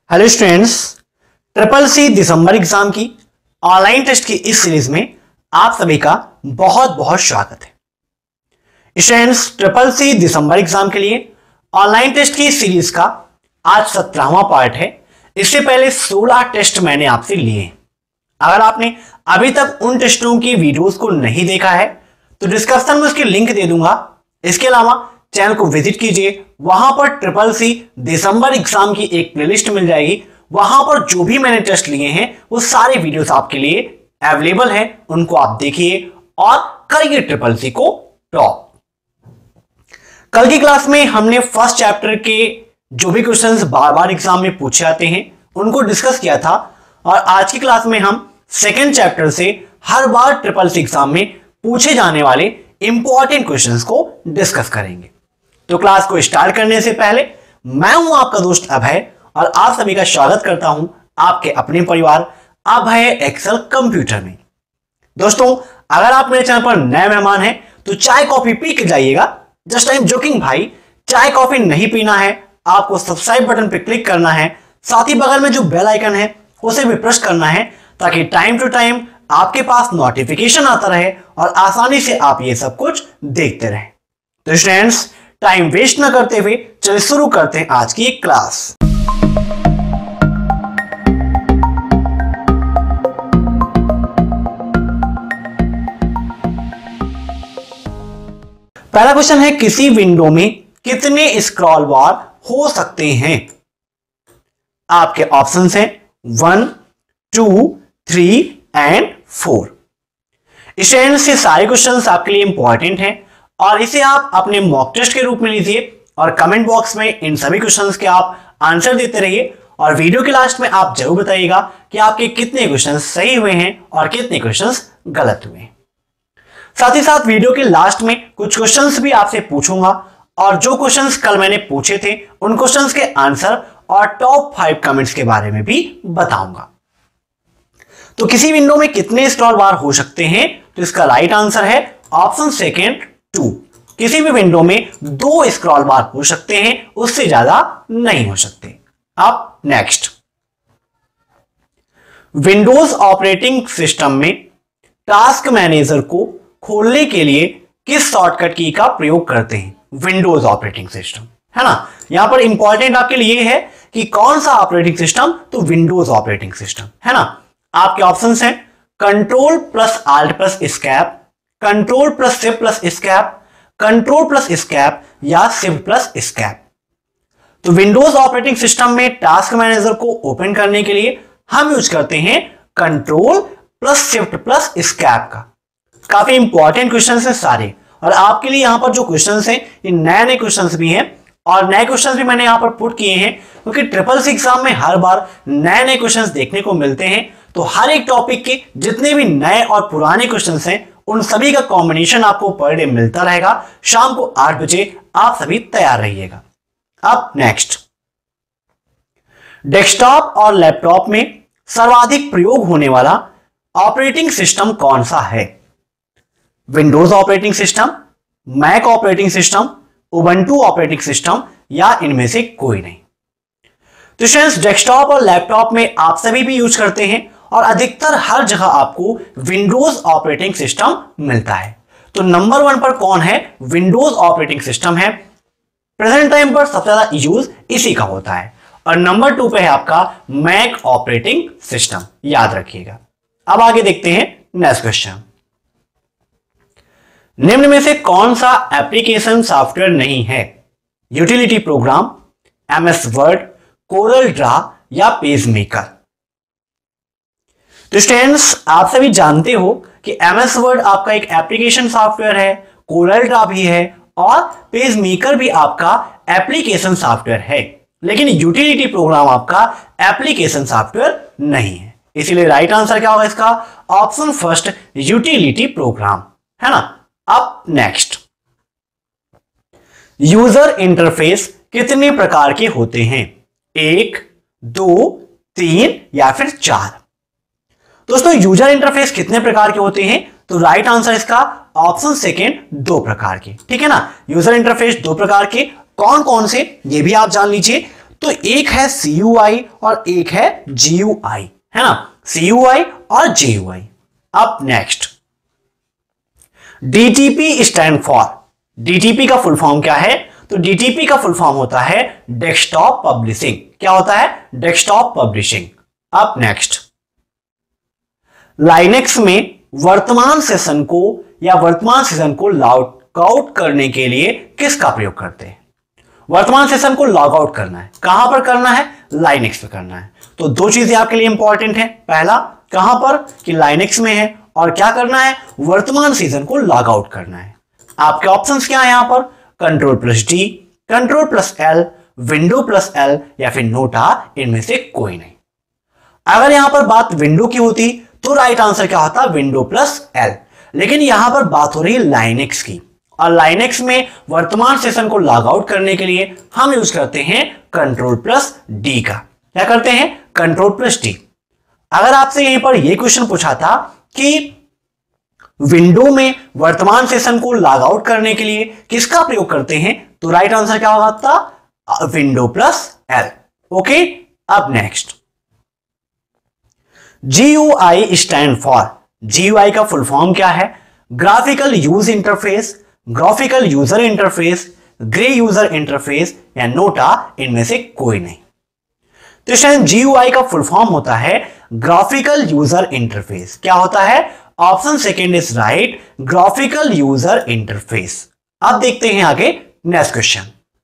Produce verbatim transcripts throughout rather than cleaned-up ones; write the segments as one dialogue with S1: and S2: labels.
S1: Hello students, triple C दिसंबर exam की online test की इस सीरीज में आप सभी का बहुत बहुत स्वागत है। स्टूडेंट्स, ट्रिपल सी दिसंबर एग्जाम के लिए ऑनलाइन टेस्ट की सीरीज का आज सत्रहवां पार्ट है। इससे पहले सोलह टेस्ट मैंने आपसे लिए हैं। अगर आपने अभी तक उन टेस्टों की वीडियोस को नहीं देखा है तो डिस्क्रिप्शन में उसकी लिंक दे दूंगा। इसके अलावा चैनल को विजिट कीजिए, वहां पर ट्रिपल सी दिसंबर एग्जाम की एक प्लेलिस्ट मिल जाएगी। वहां पर जो भी मैंने टेस्ट लिए हैं वो सारे वीडियोस आपके लिए अवेलेबल हैं, उनको आप देखिए और करिए ट्रिपल सी को टॉप। कल की क्लास में हमने फर्स्ट चैप्टर के जो भी क्वेश्चंस बार बार एग्जाम में पूछे जाते हैं उनको डिस्कस किया था, और आज की क्लास में हम सेकेंड चैप्टर से हर बार ट्रिपल सी एग्जाम में पूछे जाने वाले इंपॉर्टेंट क्वेश्चंस को डिस्कस करेंगे। तो क्लास को स्टार्ट करने से पहले मैं हूं आपका दोस्त अभय और आप सभी का स्वागत करता हूं आपके अपने परिवार अभय एक्सेल कंप्यूटर में। दोस्तों, अगर आप मेरे चैनल पर नए मेहमान हैं तो चाय कॉफी पी के जाइएगा। जस्ट आई एम जोकिंग भाई, चाय कॉफी नहीं पीना है, आपको सब्सक्राइब बटन पर क्लिक करना है, साथ ही बगल में जो बेल आइकन है उसे भी प्रेस करना है ताकि टाइम टू टाइम आपके पास नोटिफिकेशन आता रहे और आसानी से आप ये सब कुछ देखते रहें। तो स्टूडेंट्स, टाइम वेस्ट ना करते हुए चलिए शुरू करते हैं आज की एक क्लास। पहला क्वेश्चन है, किसी विंडो में कितने स्क्रॉल बार हो सकते हैं? आपके ऑप्शंस हैं one, two, three and four. Students, से सारे क्वेश्चंस आपके लिए इंपॉर्टेंट हैं और इसे आप अपने मॉक टेस्ट के रूप में लीजिए और कमेंट बॉक्स में इन सभी क्वेश्चंस के आप आंसर देते रहिए और वीडियो के लास्ट में आप जरूर बताइएगा कि आपके कितने क्वेश्चंस सही हुए हैं और कितने क्वेश्चंस गलत हुए हैं। साथ ही साथ वीडियो के लास्ट में कुछ क्वेश्चंस भी आपसे पूछूंगा और जो क्वेश्चंस कल मैंने पूछे थे उन क्वेश्चंस के आंसर और टॉप फाइव कमेंट्स के बारे में भी बताऊंगा। तो किसी विंडो में कितने स्क्रॉल बार हो सकते हैं? तो इसका राइट आंसर है ऑप्शन सेकेंड, टू। किसी भी विंडो में दो स्क्रॉल बार हो सकते हैं, उससे ज्यादा नहीं हो सकते। अब नेक्स्ट, विंडोज ऑपरेटिंग सिस्टम में टास्क मैनेजर को खोलने के लिए किस शॉर्टकट की का प्रयोग करते हैं? विंडोज ऑपरेटिंग सिस्टम, है ना। यहां पर इंपॉर्टेंट आपके लिए है कि कौन सा ऑपरेटिंग सिस्टम? तो विंडोज ऑपरेटिंग सिस्टम, है ना। आपके ऑप्शंस हैं control plus alt plus escape, control plus shift plus escape, control plus escape या शिफ्ट प्लस एस्केप। तो विंडोज ऑपरेटिंग सिस्टम में टास्क मैनेजर को ओपन करने के लिए हम यूज करते हैं control plus shift plus escape का। काफी इंपॉर्टेंट क्वेश्चंस हैं सारे, और आपके लिए यहां पर जो क्वेश्चंस हैं ये नए नए क्वेश्चंस भी हैं और नए क्वेश्चंस भी मैंने यहां पर पुट किए हैं क्योंकि ट्रिपल सी एग्जाम में हर बार नए नए क्वेश्चंस देखने को मिलते हैं। तो हर एक टॉपिक के जितने भी नए और पुराने क्वेश्चंस हैं उन सभी का कॉम्बिनेशन आपको पर डे मिलता रहेगा। शाम को आठ बजे आप सभी तैयार रहिएगा। अब नेक्स्ट, डेस्कटॉप और लैपटॉप में सर्वाधिक प्रयोग होने वाला ऑपरेटिंग सिस्टम कौन सा है? Windows operating system, Mac operating system, Ubuntu operating system या इनमें से कोई नहीं। तो फ्रेंड्स, डेस्कटॉप और लैपटॉप में आप सभी भी यूज करते हैं और अधिकतर हर जगह आपको विंडोज ऑपरेटिंग सिस्टम मिलता है। तो नंबर वन पर कौन है? विंडोज ऑपरेटिंग सिस्टम है। प्रेजेंट टाइम पर सबसे ज्यादा यूज इसी का होता है। और नंबर टू पे है आपका मैक ऑपरेटिंग सिस्टम, याद रखिएगा। अब आगे देखते हैं नेक्स्ट क्वेश्चन। निम्न में से कौन सा एप्लीकेशन सॉफ्टवेयर नहीं है? Utility program, MS Word, Corel Draw या पेज मेकर। तो स्टूडेंट्स, आप सभी जानते हो कि एमएस वर्ड आपका एक एप्लीकेशन सॉफ्टवेयर है, कोरल ड्रा भी है और पेज मेकर भी आपका एप्लीकेशन सॉफ्टवेयर है, लेकिन यूटिलिटी प्रोग्राम आपका एप्लीकेशन सॉफ्टवेयर नहीं है। इसीलिए राइट आंसर क्या होगा इसका? ऑप्शन फर्स्ट, यूटिलिटी प्रोग्राम, है ना। अब नेक्स्ट, यूजर इंटरफेस कितने प्रकार के होते हैं? एक, दो, तीन या फिर चार। दोस्तों, यूजर इंटरफेस कितने प्रकार के होते हैं? तो राइट आंसर इसका ऑप्शन सेकेंड, दो प्रकार के। ठीक है ना। यूजर इंटरफेस दो प्रकार के, कौन कौन से ये भी आप जान लीजिए। तो एक है सी यू आई और एक है जी यू आई, है ना, सी यू आई और जी यू आई। अब next, D T P stand for, D T P का फुल फॉर्म क्या है? तो डी टी पी का फुल फॉर्म होता है डेस्कटॉप पब्लिशिंग। क्या होता है? Desktop publishing. अब नेक्स्ट, लाइनेक्स में वर्तमान सेशन को या वर्तमान सेशन को लॉग आउट करने के लिए किसका प्रयोग करते हैं? वर्तमान सेशन को लॉग आउट करना है, कहां पर करना है? लाइनेक्स पे करना है। तो दो चीजें आपके लिए इंपॉर्टेंट है, पहला कहां पर कि लाइनेक्स में है, और क्या करना है? वर्तमान सेशन को लॉग आउट करना है। आपके ऑप्शंस क्या है यहां पर? Control plus D, control plus L, window plus L या फिर नोटा, इनमें से कोई नहीं। अगर यहां पर बात विंडो की होती तो राइट आंसर क्या होता? Window plus L. लेकिन यहां पर बात हो रही है लाइनेक्स की, और लाइनेक्स में वर्तमान सेशन को लॉग आउट करने के लिए हम यूज करते हैं कंट्रोल प्लस डी का। क्या करते हैं? Control plus D. अगर आपसे यहीं पर यह क्वेश्चन पूछा था कि विंडो में वर्तमान सेशन को लॉग आउट करने के लिए किसका प्रयोग करते हैं, तो राइट आंसर क्या होगा? Window plus L. ओके, अब next, G U I stand for, G U I का फुल फॉर्म क्या है? Graphical use interface, graphical user interface, grey user interface या नोटा, इनमें से कोई नहीं। तो शायद जी यू आई का फुल फॉर्म होता है ग्राफिकल यूजर इंटरफेस। क्या होता है? Option second is right, graphical user interface. अब देखते हैं आगे नेक्स्ट क्वेश्चन,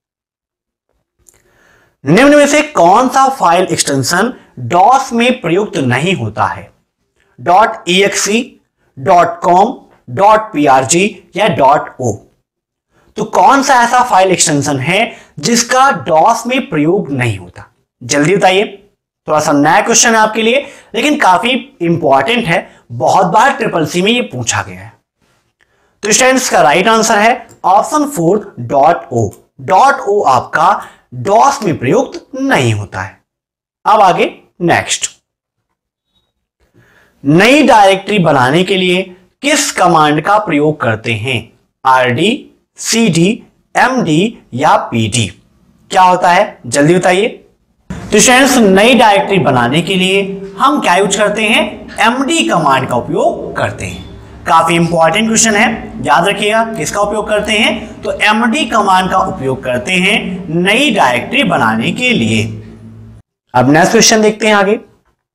S1: निम्न में से कौन सा फाइल एक्सटेंशन डॉस में प्रयुक्त नहीं होता है? Dot E X E, dot com, dot P R G या डॉट ओ। तो कौन सा ऐसा फाइल एक्सटेंशन है जिसका डॉस में प्रयोग नहीं होता? जल्दी बताइए, थोड़ा सा नया क्वेश्चन है आपके लिए, लेकिन काफी इंपॉर्टेंट है, बहुत बार ट्रिपल सी में ये पूछा गया है। तो स्टूडेंट्स का राइट आंसर है option four, dot O. Dot O आपका डॉस में प्रयुक्त नहीं होता है। अब आगे नेक्स्ट, नई डायरेक्टरी बनाने के लिए किस कमांड का प्रयोग करते हैं? R D, C D, M D या पी डी? क्या होता है? जल्दी बताइए। तो स्टूडेंट्स, नई डायरेक्टरी बनाने के लिए हम क्या यूज करते हैं? एम डी कमांड का उपयोग करते हैं। काफी इंपॉर्टेंट क्वेश्चन है, याद रखिएगा किसका उपयोग करते हैं? तो एम डी कमांड का उपयोग करते हैं नई डायरेक्टरी बनाने के लिए। अब नेक्स्ट क्वेश्चन देखते हैं आगे,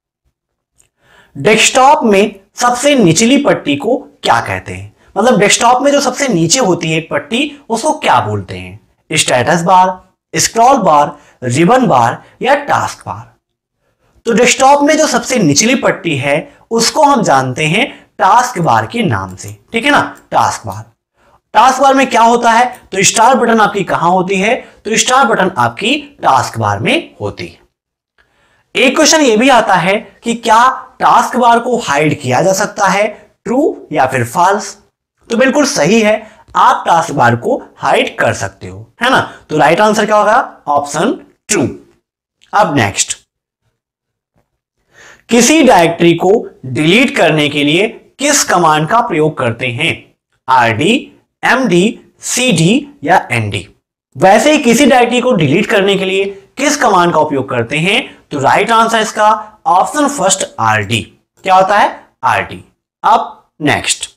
S1: डेस्कटॉप में सबसे निचली पट्टी को क्या कहते हैं? मतलब डेस्कटॉप में जो सबसे नीचे होती है एक पट्टी, उसको क्या बोलते हैं? Status bar, scroll bar, ribbon bar या टास्क बार? तो डेस्कटॉप में जो सबसे निचली पट्टी है उसको हम जानते हैं टास्क बार के नाम से, ठीक है ना, टास्क बार। टास्क बार में क्या होता है? तो स्टार बटन आपकी कहां होती है? तो स्टार बटन आपकी टास्क बार में होती है। एक क्वेश्चन ये भी आता है कि क्या टास्क बार को हाइड किया जा सकता है? ट्रू या फिर फॉल्स? तो बिल्कुल सही है, आप टास्क बार को हाइड कर सकते हो, है ना। तो राइट आंसर क्या होगा? Option true. अब नेक्स्ट, किसी डायरेक्टरी को डिलीट करने के लिए किस कमांड का प्रयोग करते हैं? R D, M D, C D या एन डी? वैसे ही किसी डायरेक्टरी को डिलीट करने के लिए किस कमांड का उपयोग करते हैं? तो राइट आंसर इसका ऑप्शन फर्स्ट, आर डी। क्या होता है? R D. अब नेक्स्ट,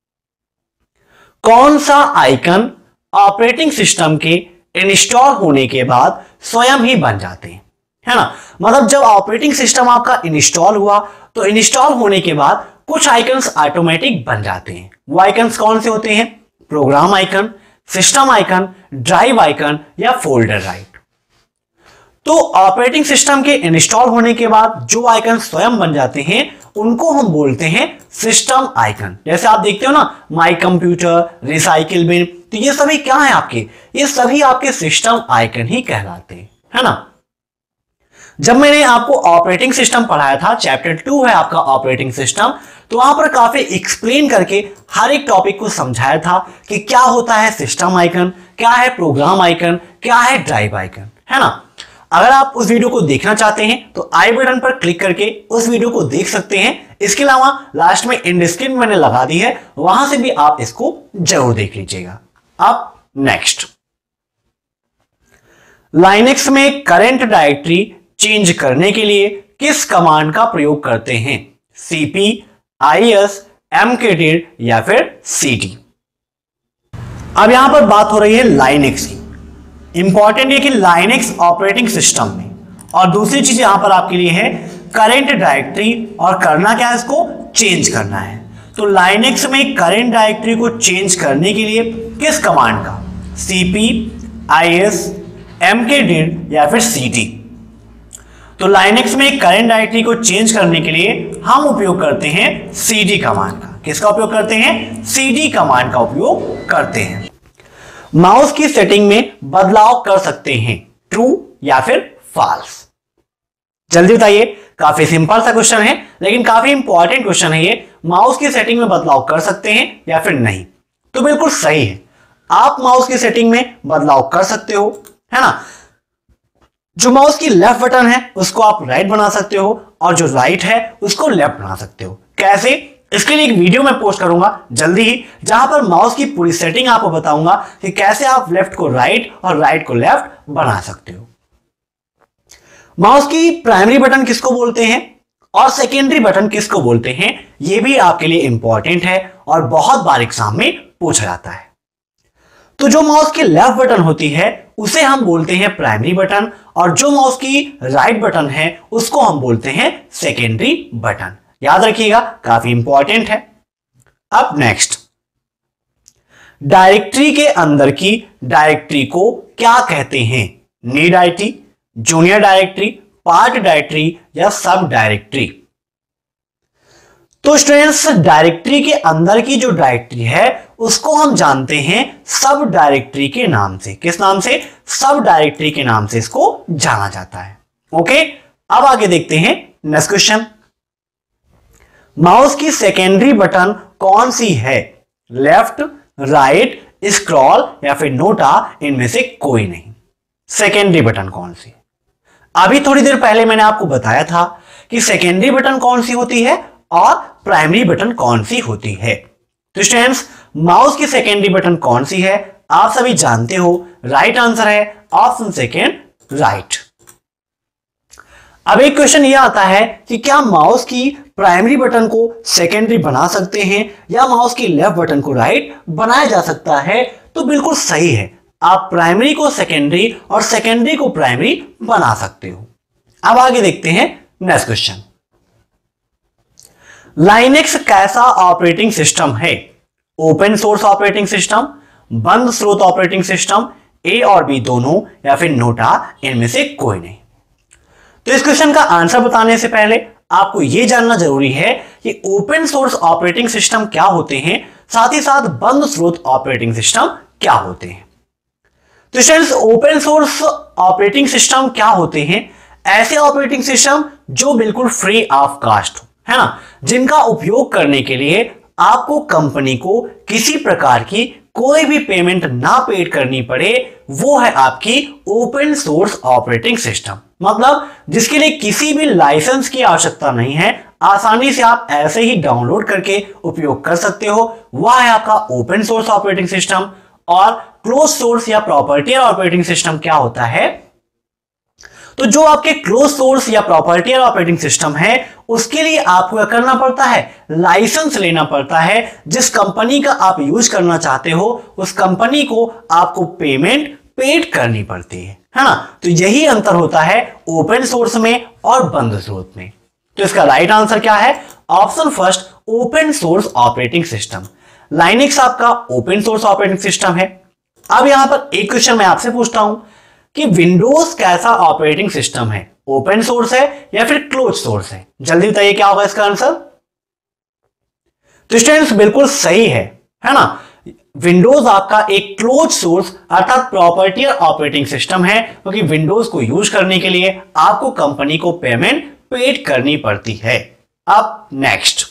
S1: कौन सा आइकन ऑपरेटिंग सिस्टम के इंस्टॉल होने के बाद स्वयं ही बन जाते हैं, है ना। मतलब जब ऑपरेटिंग सिस्टम आपका इंस्टॉल हुआ तो इंस्टॉल होने के बाद कुछ आइकन्स ऑटोमेटिक बन जाते हैं। वो आइकन्स कौन से होते हैं? Program icon, system icon, drive icon या फोल्डर राइट। तो ऑपरेटिंग सिस्टम के इंस्टॉल होने के बाद जो आइकन स्वयं बन जाते हैं उनको हम बोलते हैं सिस्टम आइकन। जैसे आप देखते हो ना, माई कंप्यूटर, रिसाइकिल बिन, तो ये सभी क्या है आपके? ये सभी आपके सिस्टम आइकन ही कहलाते हैं, है ना। जब मैंने आपको ऑपरेटिंग सिस्टम पढ़ाया था, चैप्टर टू है आपका ऑपरेटिंग सिस्टम, तो वहां पर काफी एक्सप्लेन करके हर एक टॉपिक को समझाया था कि क्या होता है सिस्टम आइकन, क्या है प्रोग्राम आइकन, क्या है ड्राइव आइकन, है ना। अगर आप उस वीडियो को देखना चाहते हैं तो आई बटन पर क्लिक करके उस वीडियो को देख सकते हैं। इसके अलावा लास्ट में एंड स्क्रीन मैंने लगा दी है, वहां से भी आप इसको जरूर देख लीजिएगा। अब नेक्स्ट, लाइनेक्स में करंट डायरेक्टरी चेंज करने के लिए किस कमांड का प्रयोग करते हैं? सीपी, आईएस, एमकेडिर या फिर सीडी। अब यहां पर बात हो रही है लाइनेक्स की। इंपॉर्टेंट है कि लाइनेक्स ऑपरेटिंग सिस्टम में, और दूसरी चीज यहां पर आपके लिए है करंट डायरेक्टरी, और करना क्या है, इसको चेंज करना है। तो लाइनेक्स में करंट डायरेक्टरी को चेंज करने के लिए किस कमांड का? सीपी, आईएस, एमकेडिर या फिर सीडी। तो लाइनेक्स में करंट डायरेक्टरी को चेंज करने के लिए हम उपयोग करते हैं सीडी कमांड का। किसका उपयोग करते हैं? सीडी कमांड का उपयोग करते हैं। माउस की सेटिंग में बदलाव कर सकते हैं, ट्रू या फिर फॉल्स? जल्दी बताइए। काफी सिंपल सा क्वेश्चन है, लेकिन काफी इंपॉर्टेंट क्वेश्चन है ये। माउस की सेटिंग में बदलाव कर सकते हैं या फिर नहीं? तो बिल्कुल सही है, आप माउस की सेटिंग में बदलाव कर सकते हो, है ना। जो माउस की लेफ्ट बटन है उसको आप राइट बना सकते हो, और जो राइट है उसको लेफ्ट बना सकते हो। कैसे? इसके लिए एक वीडियो मैं पोस्ट करूंगा जल्दी ही, जहां पर माउस की पूरी सेटिंग आपको बताऊंगा कि कैसे आप लेफ्ट को राइट और राइट को लेफ्ट बना सकते हो। माउस की प्राइमरी बटन किसको बोलते हैं और सेकेंडरी बटन किसको बोलते हैं, यह भी आपके लिए इंपॉर्टेंट है और बहुत बार एग्जाम में पूछा जाता है। तो जो माउस की लेफ्ट बटन होती है उसे हम बोलते हैं प्राइमरी बटन, और जो माउस की राइट बटन है उसको हम बोलते हैं सेकेंडरी बटन। याद रखिएगा, काफी इंपॉर्टेंट है। अब नेक्स्ट, डायरेक्टरी के अंदर की डायरेक्टरी को क्या कहते हैं? Knee directory, junior directory, part directory या सब डायरेक्टरी? तो स्टूडेंट्स, डायरेक्टरी के अंदर की जो डायरेक्टरी है उसको हम जानते हैं सब डायरेक्टरी के नाम से। किस नाम से? सब डायरेक्टरी के नाम से इसको जाना जाता है। ओके, अब आगे देखते हैं नेक्स्ट क्वेश्चन। माउस की सेकेंडरी बटन कौन सी है? लेफ्ट, राइट, स्क्रॉल या फिर नोटा? इनमें से कोई नहीं। सेकेंडरी बटन कौन सी? अभी थोड़ी देर पहले मैंने आपको बताया था कि सेकेंडरी बटन कौन सी होती है और प्राइमरी बटन कौन सी होती है। तो स्टूडेंट्स, माउस की सेकेंडरी बटन कौन सी है? आप सभी जानते हो, राइट आंसर है ऑप्शन सेकेंड, राइट। अब एक क्वेश्चन यह आता है कि क्या माउस की प्राइमरी बटन को सेकेंडरी बना सकते हैं या माउस की लेफ्ट बटन को राइट बनाया जा सकता है? तो बिल्कुल सही है, आप प्राइमरी को सेकेंडरी और सेकेंडरी को प्राइमरी बना सकते हो। अब आगे देखते हैं नेक्स्ट क्वेश्चन। लाइनेक्स कैसा ऑपरेटिंग सिस्टम है? ओपन सोर्स ऑपरेटिंग सिस्टम, बंद स्रोत ऑपरेटिंग सिस्टम, ए और बी दोनों या फिर नोटा? इनमें से कोई नहीं। तो इस क्वेश्चन का आंसर बताने से पहले आपको यह जानना जरूरी है कि ओपन सोर्स ऑपरेटिंग सिस्टम क्या होते हैं, साथ ही साथ बंद स्रोत ऑपरेटिंग सिस्टम क्या होते हैं। तो students, open source operating system क्या होते हैं? ऐसे ऑपरेटिंग सिस्टम जो बिल्कुल फ्री ऑफ कॉस्ट हो, है ना, जिनका उपयोग करने के लिए आपको कंपनी को किसी प्रकार की कोई भी पेमेंट ना पेड करनी पड़े, वो है आपकी ओपन सोर्स ऑपरेटिंग सिस्टम। मतलब जिसके लिए किसी भी लाइसेंस की आवश्यकता नहीं है, आसानी से आप ऐसे ही डाउनलोड करके उपयोग कर सकते हो, वह है आपका ओपन सोर्स ऑपरेटिंग सिस्टम। और क्लोज सोर्स या प्रॉपर्टियर ऑपरेटिंग सिस्टम क्या होता है? तो जो आपके क्लोज सोर्स या प्रॉपर्टियर ऑपरेटिंग सिस्टम है उसके लिए आपको क्या करना पड़ता है? लाइसेंस लेना पड़ता है। जिस कंपनी का आप यूज करना चाहते हो उस कंपनी को आपको पेमेंट पेड करनी पड़ती है, है ना। तो यही अंतर होता है ओपन सोर्स में और बंद स्रोत में। तो इसका राइट आंसर क्या है? Option first, open source operating system. Linux आपका ओपन सोर्स ऑपरेटिंग सिस्टम है। अब यहां पर एक क्वेश्चन मैं आपसे पूछता हूं कि विंडोज कैसा ऑपरेटिंग सिस्टम है? ओपन सोर्स है या फिर क्लोज सोर्स है? जल्दी बताइए क्या होगा इसका आंसर। तो स्टूडेंट्स, बिल्कुल सही है, है ना। विंडोज आपका एक क्लोज सोर्स अर्थात प्रॉपर्टियर ऑपरेटिंग सिस्टम है, क्योंकि विंडोज को यूज करने के लिए आपको कंपनी को पेमेंट पेड करनी पड़ती है। अब नेक्स्ट,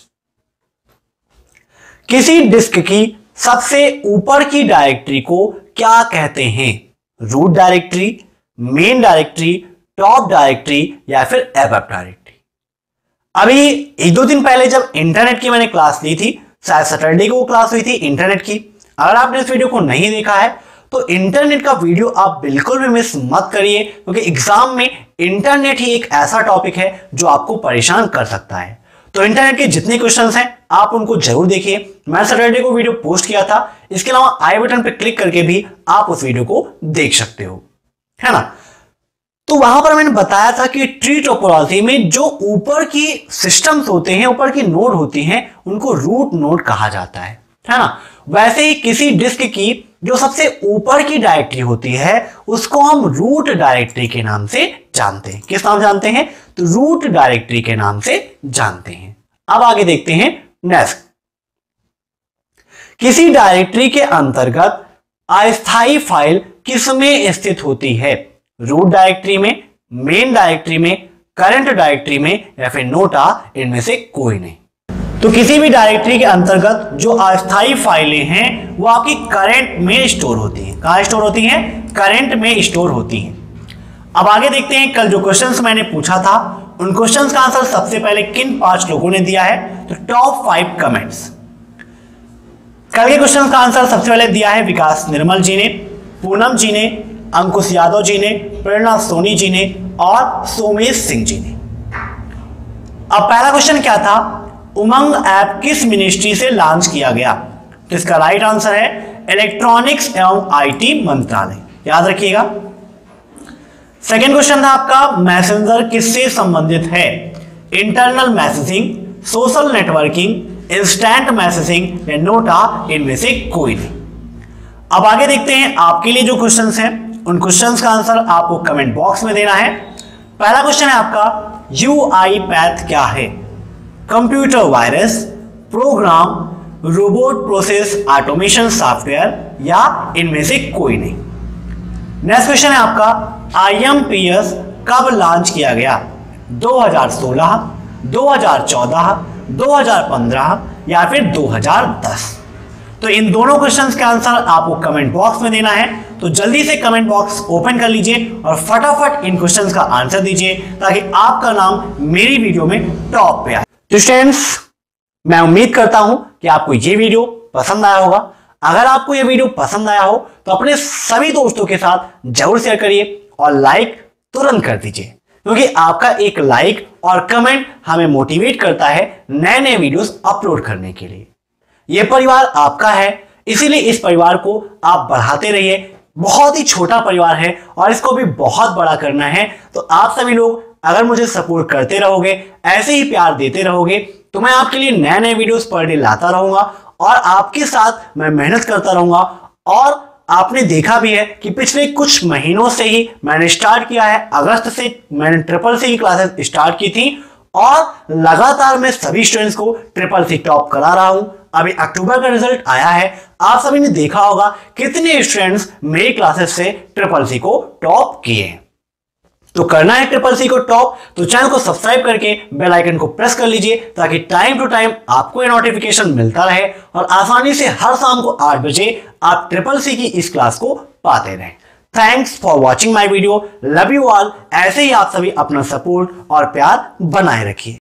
S1: किसी डिस्क की सबसे ऊपर की डायरेक्टरी को क्या कहते हैं? Root directory, main directory, top directory या फिर एबव डायरेक्टरी? अभी एक दो दिन पहले जब इंटरनेट की मैंने क्लास ली थी, शायद सैटरडे को क्लास हुई थी इंटरनेट की, अगर आपने इस वीडियो को नहीं देखा है तो इंटरनेट का वीडियो आप बिल्कुल भी मिस मत करिए, क्योंकि एग्जाम में इंटरनेट ही एक ऐसा टॉपिक है जो आपको परेशान कर सकता है। तो इंटरनेट के जितने क्वेश्चंस हैं आप उनको जरूर देखिए। मैं सैटरडे को वीडियो पोस्ट किया था, इसके अलावा आई बटन पर क्लिक करके भी आप उस वीडियो को देख सकते हो, है ना। तो वहां पर मैंने बताया था कि ट्री टोपोलॉजी में जो ऊपर की सिस्टम्स होते हैं, ऊपर की नोड होती हैं, उनको रूट नोड कहा जाता है, है ना। वैसे ही किसी डिस्क की जो सबसे ऊपर की डायरेक्टरी होती है उसको हम रूट डायरेक्टरी के नाम से जानते हैं। किस नाम जानते हैं? तो रूट डायरेक्टरी के नाम से जानते हैं। अब आगे देखते हैं नेक्स्ट। किसी डायरेक्टरी के अंतर्गत अस्थायी फाइल किसमें स्थित होती है? रूट डायरेक्टरी में, मेन डायरेक्टरी में, करंट डायरेक्टरी में या फिर नोटा, इनमें से कोई नहीं। तो किसी भी डायरेक्टरी के अंतर्गत जो अस्थायी फाइलें हैं वो आपकी करंट में स्टोर होती हैं। कहां स्टोर होती हैं? करंट में स्टोर होती हैं। अब आगे देखते हैं, कल जो क्वेश्चंस मैंने पूछा था उन क्वेश्चंस का आंसर सबसे पहले किन पांच लोगों ने दिया है? तो टॉप फाइव कमेंट्स। कल के क्वेश्चन का आंसर सबसे पहले दिया है विकास निर्मल जी ने, पूनम जी ने, अंकुश यादव जी ने, प्रेरणा सोनी जी ने और सोमेश सिंह जी ने। अब पहला क्वेश्चन क्या था? उमंग ऐप किस मिनिस्ट्री से लॉन्च किया गया? तो इसका राइट आंसर है इलेक्ट्रॉनिक्स एवं आईटी मंत्रालय, याद रखिएगा। सेकेंड क्वेश्चन था आपका, मैसेंजर किससे संबंधित है? Internal messaging, social networking, instant messaging या नोटा, इनमें से कोई नहीं। अब आगे देखते हैं आपके लिए जो क्वेश्चंस हैं उन क्वेश्चंस का आंसर आपको कमेंट बॉक्स में देना है। पहला क्वेश्चन है आपका, यूआईपैथ क्या है? Computer virus, program, robot process automation software या इनमें से कोई नहीं। नेक्स्ट क्वेश्चन है आपका, आईएमपीएस कब लॉन्च किया गया? दो हज़ार सोलह, दो हज़ार चौदह, दो हज़ार पंद्रह या फिर दो हज़ार दस। तो इन दोनों क्वेश्चंस के आंसर आपको कमेंट बॉक्स में देना है। तो जल्दी से कमेंट बॉक्स ओपन कर लीजिए और फटाफट इन क्वेश्चंस का आंसर दीजिए ताकि आपका नाम मेरी वीडियो में टॉप पे आए। तो स्टूडेंट्स, मैं उम्मीद करता हूं कि आपको ये वीडियो पसंद आया होगा। अगर आपको ये वीडियो पसंद आया हो तो अपने सभी दोस्तों के साथ जरूर शेयर करिए और लाइक तुरंत कर दीजिए, क्योंकि आपका एक लाइक और कमेंट हमें मोटिवेट करता है नए नए वीडियोस अपलोड करने के लिए। यह परिवार आपका है, इसीलिए इस परिवार को आप बढ़ाते रहिए। बहुत ही छोटा परिवार है और इसको भी बहुत बड़ा करना है। तो आप सभी लोग अगर मुझे सपोर्ट करते रहोगे, ऐसे ही प्यार देते रहोगे, तो मैं आपके लिए नए नए वीडियोस पर डे लाता रहूंगा और आपके साथ मैं मेहनत करता रहूंगा। और आपने देखा भी है कि पिछले कुछ महीनों से ही मैंने स्टार्ट किया है, अगस्त से मैंने ट्रिपल सी की क्लासेस स्टार्ट की थी और लगातार मैं सभी स्टूडेंट्स को ट्रिपल सी टॉप करा रहा हूं। अभी अक्टूबर का रिजल्ट आया है, आप सभी ने देखा होगा कितने स्टूडेंट्स मेरी क्लासेस से ट्रिपल सी को टॉप किए हैं। तो करना है ट्रिपल सी को टॉप, तो चैनल को सब्सक्राइब करके बेल आइकन को प्रेस कर लीजिए ताकि टाइम टू टाइम आपको ये नोटिफिकेशन मिलता रहे और आसानी से हर शाम को आठ बजे आप ट्रिपल सी की इस क्लास को पाते रहें। Thanks for watching my video, love you all. ऐसे ही आप सभी अपना सपोर्ट और प्यार बनाए रखिए।